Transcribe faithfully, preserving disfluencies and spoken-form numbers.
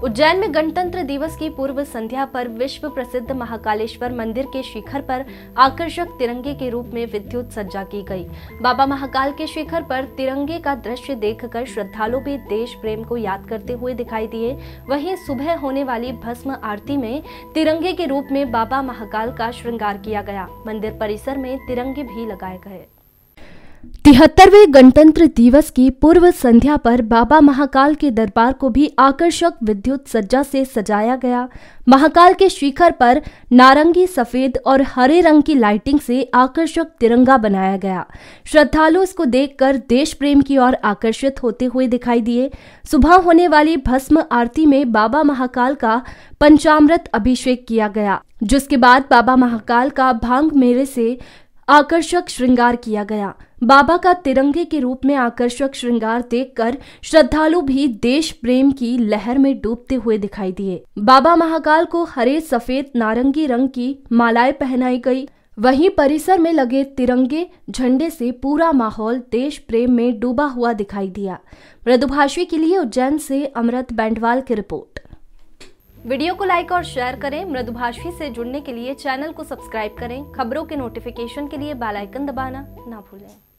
उज्जैन में गणतंत्र दिवस की पूर्व संध्या पर विश्व प्रसिद्ध महाकालेश्वर मंदिर के शिखर पर आकर्षक तिरंगे के रूप में विद्युत सज्जा की गई। बाबा महाकाल के शिखर पर तिरंगे का दृश्य देखकर श्रद्धालु भी देश प्रेम को याद करते हुए दिखाई दिए। वहीं सुबह होने वाली भस्म आरती में तिरंगे के रूप में बाबा महाकाल का श्रृंगार किया गया। मंदिर परिसर में तिरंगे भी लगाए गए। तिहत्तरवें गणतंत्र दिवस की पूर्व संध्या पर बाबा महाकाल के दरबार को भी आकर्षक विद्युत सज्जा से सजाया गया। महाकाल के शिखर पर नारंगी, सफेद और हरे रंग की लाइटिंग से आकर्षक तिरंगा बनाया गया। श्रद्धालु इसको देखकर देश प्रेम की ओर आकर्षित होते हुए दिखाई दिए। सुबह होने वाली भस्म आरती में बाबा महाकाल का पंचामृत अभिषेक किया गया, जिसके बाद बाबा महाकाल का भांग मेरे से आकर्षक श्रृंगार किया गया। बाबा का तिरंगे के रूप में आकर्षक श्रृंगार देखकर श्रद्धालु भी देश प्रेम की लहर में डूबते हुए दिखाई दिए। बाबा महाकाल को हरे, सफेद, नारंगी रंग की मालाएं पहनाई गई। वहीं परिसर में लगे तिरंगे झंडे से पूरा माहौल देश प्रेम में डूबा हुआ दिखाई दिया। मृदुभाषी के लिए उज्जैन से अमृत बैंडवाल की रिपोर्ट। वीडियो को लाइक और शेयर करें। मृदुभाषी से जुड़ने के लिए चैनल को सब्सक्राइब करें। खबरों के नोटिफिकेशन के लिए बेल आइकन दबाना ना भूलें।